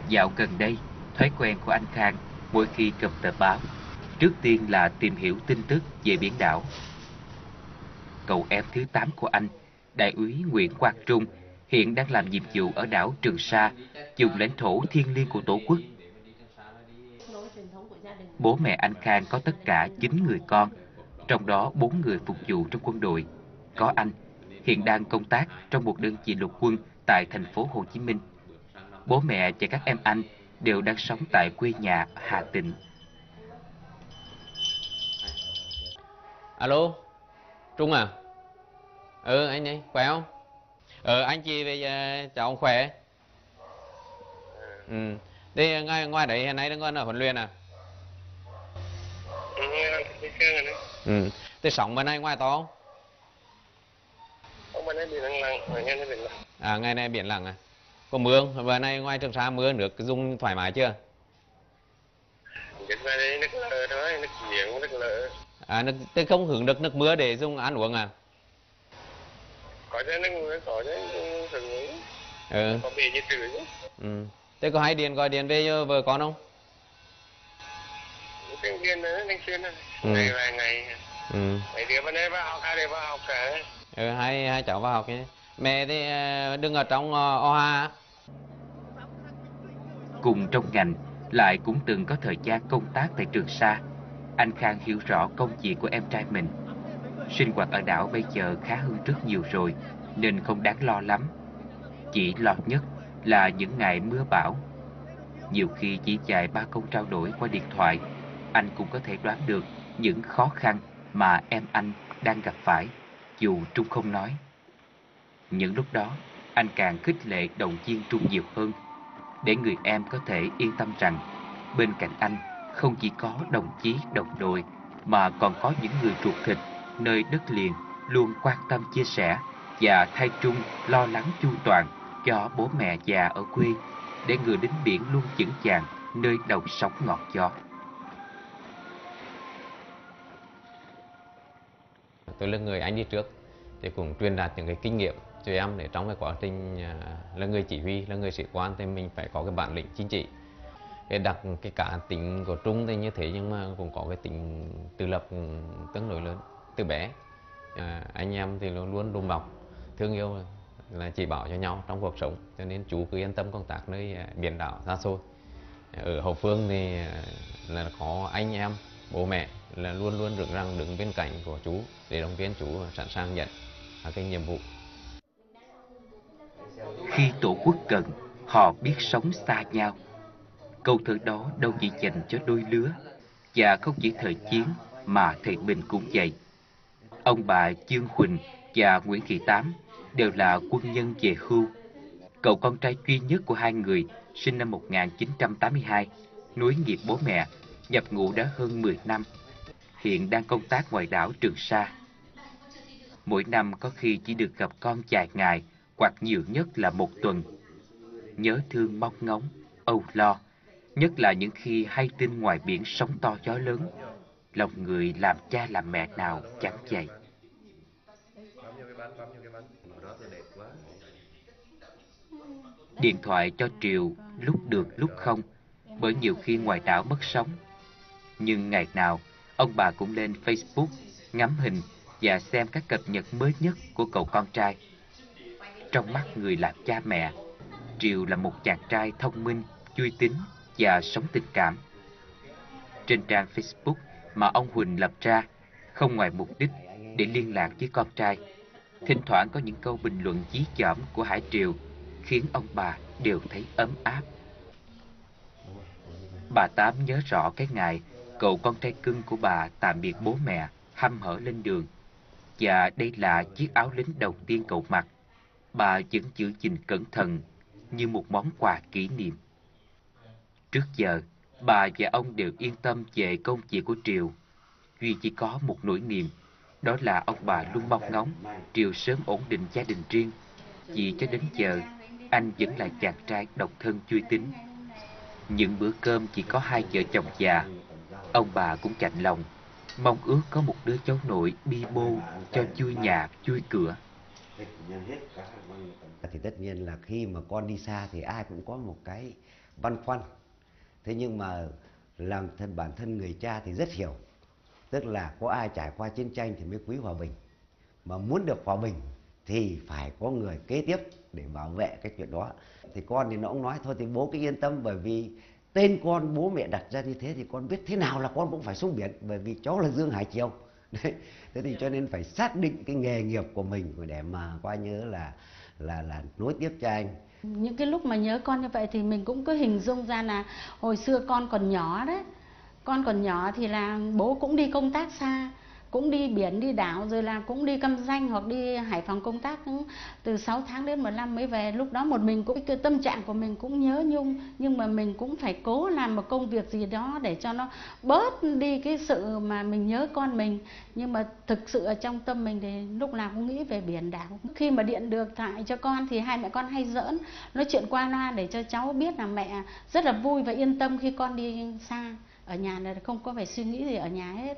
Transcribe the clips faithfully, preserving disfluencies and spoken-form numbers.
Dạo gần đây, thói quen của anh Khang mỗi khi cầm tờ báo, trước tiên là tìm hiểu tin tức về biển đảo. Cậu em thứ tám của anh, Đại úy Nguyễn Quang Trung, hiện đang làm nhiệm vụ ở đảo Trường Sa, vùng lãnh thổ thiêng liêng của Tổ quốc. Bố mẹ anh Khang có tất cả chín người con, trong đó bốn người phục vụ trong quân đội. Có anh, hiện đang công tác trong một đơn vị lục quân tại thành phố Hồ Chí Minh. Bố mẹ và các em anh đều đang sống tại quê nhà Hà Tĩnh. Alo, Trung à? Ừ, anh ấy, khỏe không? Ừ, anh chị bây giờ cháu ông khỏe. Ừ, thế ngoài, ngoài đấy hiện nay đang còn ở huấn luyện à? Ừ, thế sóng bên này ngoài to không? Không, bên này biển lặng lặng, nghe nó biển lặng. À, ngày nay biển lặng à? Có mưa không? Bên này ngoài Trường Sa mưa nước dùng thoải mái chưa? Dịch ngoài đây nước lợ thôi, nước giếng, nước lợ. À, nước, thế không hưởng được nước mưa để dùng ăn uống à? Có chứ, nước mưa có chứ, hưởng ứng. Ừ. Có bể nhiệt trữ chứ. Ừ. Thế có hay điện gọi điện về cho vợ con không? Tiếng điện nữa, tiếng xuyên này. Ừ. Ngày vài ngày. Ừ. Mấy đứa bên đây vào học, hai đứa vào học cả. Ừ, hai, hai cháu vào học nhé. Mẹ thì đừng ở trong o ha. Cùng trong ngành, lại cũng từng có thời gian công tác tại Trường Sa. Anh Khang hiểu rõ công việc của em trai mình. Sinh hoạt ở đảo bây giờ khá hơn rất nhiều rồi, nên không đáng lo lắm. Chỉ lo nhất là những ngày mưa bão. Nhiều khi chỉ vài ba câu trao đổi qua điện thoại, anh cũng có thể đoán được những khó khăn mà em anh đang gặp phải, dù Trung không nói. Những lúc đó, anh càng khích lệ động viên Trung nhiều hơn, để người em có thể yên tâm rằng bên cạnh anh không chỉ có đồng chí đồng đội, mà còn có những người ruột thịt nơi đất liền luôn quan tâm chia sẻ và thay Trung lo lắng chu toàn cho bố mẹ già ở quê, để người lính biển luôn vững vàng nơi đầu sóng ngọt gió. Tôi là người anh đi trước thì cũng truyền đạt những cái kinh nghiệm cho em, để trong cái quá trình là người chỉ huy, là người sĩ quan thì mình phải có cái bản lĩnh chính trị. Cái đặc cái cá tính của Trung thì như thế, nhưng mà cũng có cái tính tự lập tương đối lớn từ bé. À, anh em thì luôn luôn đùm bọc, thương yêu, là chỉ bảo cho nhau trong cuộc sống, cho nên chú cứ yên tâm công tác nơi biển đảo xa xôi. Ở hậu phương thì là có anh em, bố mẹ là luôn luôn đứng rằng đứng bên cạnh của chú để động viên chú sẵn sàng nhận cái nhiệm vụ. Khi tổ quốc cần, họ biết sống xa nhau. Câu thơ đó đâu chỉ dành cho đôi lứa, và không chỉ thời chiến mà thời bình cũng vậy. Ông bà Dương Huỳnh và Nguyễn Thị Tám đều là quân nhân về hưu. Cậu con trai duy nhất của hai người sinh năm một nghìn chín trăm tám mươi hai, nối nghiệp bố mẹ, nhập ngũ đã hơn mười năm, hiện đang công tác ngoài đảo Trường Sa. Mỗi năm có khi chỉ được gặp con vài ngày, hoặc nhiều nhất là một tuần. Nhớ thương mong ngóng, âu lo, nhất là những khi hay tin ngoài biển sóng to gió lớn. Lòng người làm cha làm mẹ nào chẳng vậy. Điện thoại cho Triều lúc được lúc không, bởi nhiều khi ngoài đảo mất sóng. Nhưng ngày nào ông bà cũng lên Facebook ngắm hình và xem các cập nhật mới nhất của cậu con trai. Trong mắt người làm cha mẹ, Triều là một chàng trai thông minh, vui tính và sống tình cảm. Trên trang Facebook mà ông Huỳnh lập ra, không ngoài mục đích để liên lạc với con trai, thỉnh thoảng có những câu bình luận dí dỏm của Hải Triều khiến ông bà đều thấy ấm áp. Bà Tám nhớ rõ cái ngày cậu con trai cưng của bà tạm biệt bố mẹ, hăm hở lên đường, và đây là chiếc áo lính đầu tiên cậu mặc. Bà vẫn giữ gìn cẩn thận như một món quà kỷ niệm. Trước giờ, bà và ông đều yên tâm về công việc của Triều. Duy chỉ có một nỗi niềm, đó là ông bà luôn mong ngóng Triều sớm ổn định gia đình riêng, vì cho đến giờ anh vẫn là chàng trai độc thân vui tính. Những bữa cơm chỉ có hai vợ chồng già, ông bà cũng chạnh lòng, mong ước có một đứa cháu nội bi bô cho vui nhà vui cửa. Thì tất nhiên là khi mà con đi xa thì ai cũng có một cái băn khoăn. Thế nhưng mà làm thân bản thân người cha thì rất hiểu. Tức là có ai trải qua chiến tranh thì mới quý hòa bình. Mà muốn được hòa bình thì phải có người kế tiếp để bảo vệ cái chuyện đó. Thì con thì nó cũng nói thôi thì bố cứ yên tâm, bởi vì tên con bố mẹ đặt ra như thế thì con biết thế nào là con cũng phải xuống biển, bởi vì cháu là Dương Hải Triều. Đấy. Thế thì cho nên phải xác định cái nghề nghiệp của mình để mà coi như là là là nối tiếp cho anh. Những cái lúc mà nhớ con như vậy thì mình cũng cứ hình dung ra là hồi xưa con còn nhỏ đấy. Con còn nhỏ thì là bố cũng đi công tác xa, cũng đi biển, đi đảo, rồi là cũng đi Cam Ranh hoặc đi Hải Phòng công tác từ sáu tháng đến một năm mới về. Lúc đó một mình cũng, cái tâm trạng của mình cũng nhớ nhung, nhưng mà mình cũng phải cố làm một công việc gì đó để cho nó bớt đi cái sự mà mình nhớ con mình. Nhưng mà thực sự ở trong tâm mình thì lúc nào cũng nghĩ về biển đảo. Khi mà điện được thoại cho con thì hai mẹ con hay giỡn, nói chuyện qua loa để cho cháu biết là mẹ rất là vui và yên tâm khi con đi xa. Ở nhà là không có phải suy nghĩ gì ở nhà hết.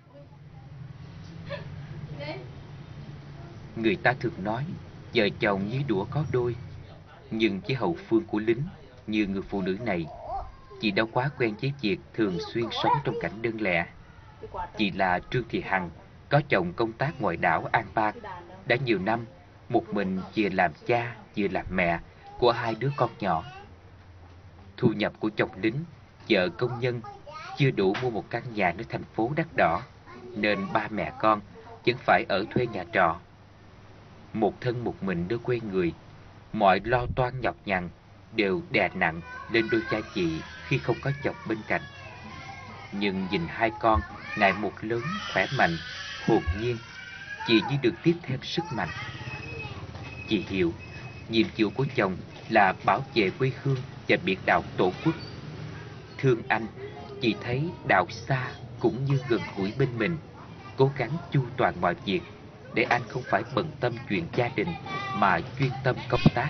Người ta thường nói vợ chồng như đũa có đôi, nhưng với hậu phương của lính như người phụ nữ này, chị đã quá quen với việc thường xuyên sống trong cảnh đơn lẻ. Chị là Trương Thị Hằng, có chồng công tác ngoài đảo An Bang, đã nhiều năm một mình vừa làm cha vừa làm mẹ của hai đứa con nhỏ. Thu nhập của chồng lính, vợ công nhân chưa đủ mua một căn nhà nơi thành phố đắt đỏ, nên ba mẹ con vẫn phải ở thuê nhà trọ. Một thân một mình nơi quê người, mọi lo toan nhọc nhằn đều đè nặng lên đôi cha chị khi không có chồng bên cạnh. Nhưng nhìn hai con ngày một lớn khỏe mạnh, hồn nhiên, chị như được tiếp thêm sức mạnh. Chị hiểu nhiệm vụ của chồng là bảo vệ quê hương và biển đảo tổ quốc. Thương anh, chị thấy đảo xa cũng như gần gũi bên mình, cố gắng chu toàn mọi việc để anh không phải bận tâm chuyện gia đình mà chuyên tâm công tác.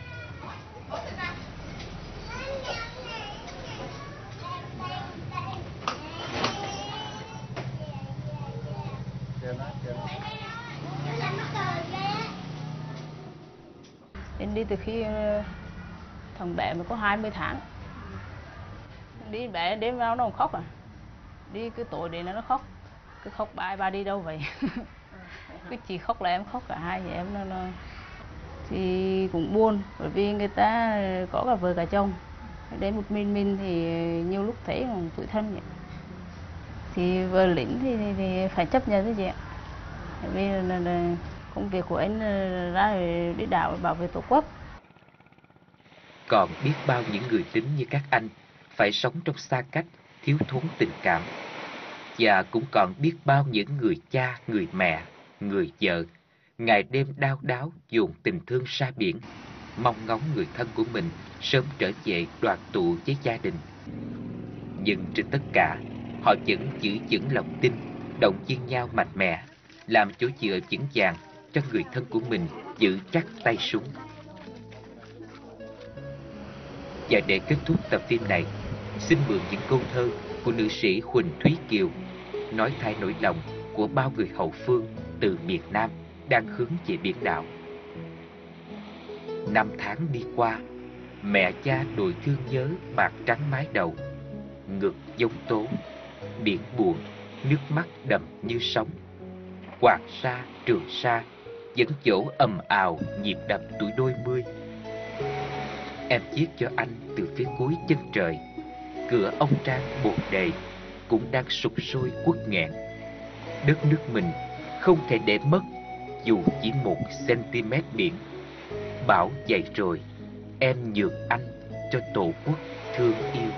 Em đi từ khi thằng bé mới có hai mươi tháng. Đi bé đêm vào nó khóc à. Đi cứ tối đến nó khóc. Cứ khóc ba ba đi đâu vậy. Cứ chỉ khóc là em khóc, cả hai thì em nó, nó thì cũng buồn, bởi vì người ta có cả vợ cả chồng. Đến một mình mình thì nhiều lúc thấy còn tủi thân vậy. Thì vợ lính thì, thì, thì phải chấp nhận cái chuyện. Bởi vì là, là công việc của anh ra đi đảo bảo vệ tổ quốc. Còn biết bao những người lính như các anh phải sống trong xa cách, thiếu thốn tình cảm. Và cũng còn biết bao những người cha, người mẹ, người vợ ngày đêm đau đáu dồn tình thương ra biển, mong ngóng người thân của mình sớm trở về đoàn tụ với gia đình. Nhưng trên tất cả, họ vẫn giữ vững lòng tin, động viên nhau mạnh mẽ, làm chỗ dựa vững vàng cho người thân của mình giữ chắc tay súng. Và để kết thúc tập phim này, xin mượn những câu thơ của nữ sĩ Huỳnh Thúy Kiều, nói thay nỗi lòng của bao người hậu phương từ miền Nam đang hướng về biển đảo. Năm tháng đi qua, mẹ cha đôi thương nhớ bạc trắng mái đầu, ngực giống tố, biển buồn, nước mắt đầm như sóng. Hoàng Sa, Trường Sa vẫn chỗ ầm ào nhịp đập tuổi đôi mươi. Em viết cho anh từ phía cuối chân trời, cửa ông Trang bồ đề cũng đang sụp sôi uất nghẹn. Đất nước mình không thể để mất dù chỉ một cm biển. Bão dậy rồi, em nhường anh cho tổ quốc thương yêu.